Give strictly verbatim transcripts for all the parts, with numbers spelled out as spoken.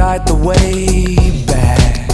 right the way back.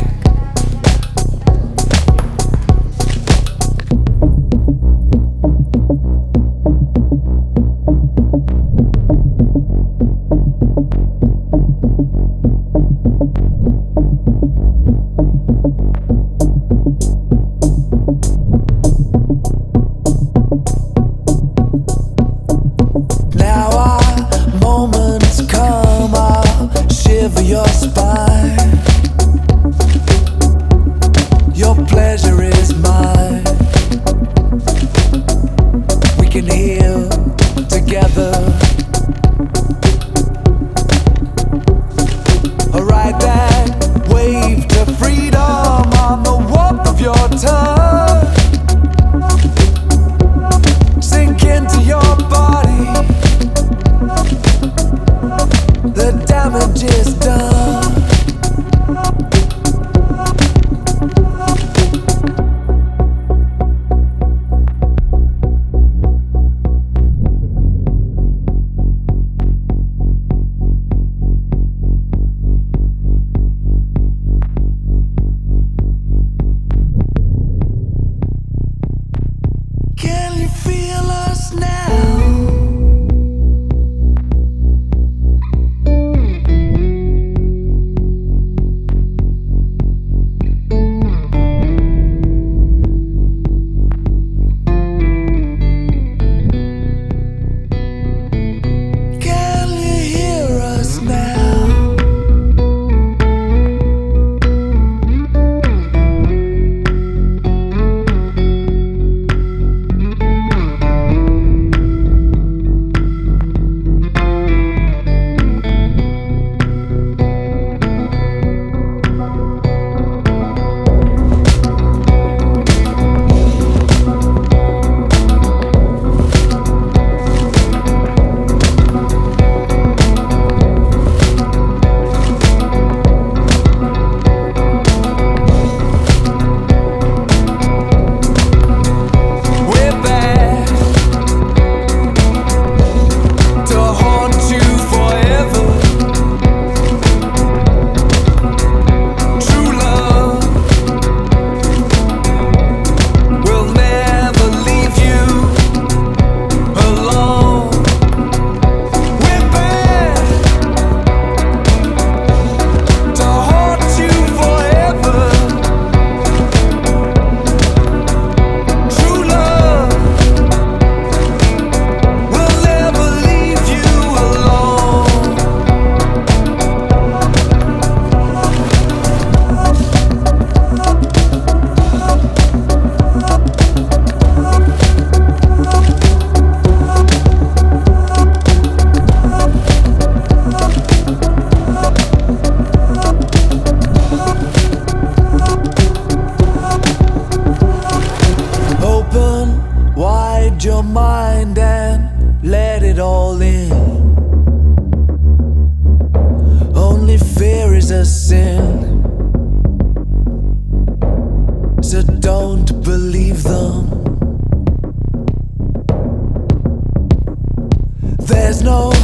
Now our moments come, I'll shiver your spine. Your pleasure is mine. We can heal together. Ride that wave to freedom on the warmth of your tongue. Sink into your body. The damage is done. Can you feel us now? Can you hear us now? We're back to haunt you forever. True love will never leave you alone. We're back to haunt you forever. True love will never leave you alone. Open wide your mind and let it all in. Only fear is a sin, so don't believe them. There's no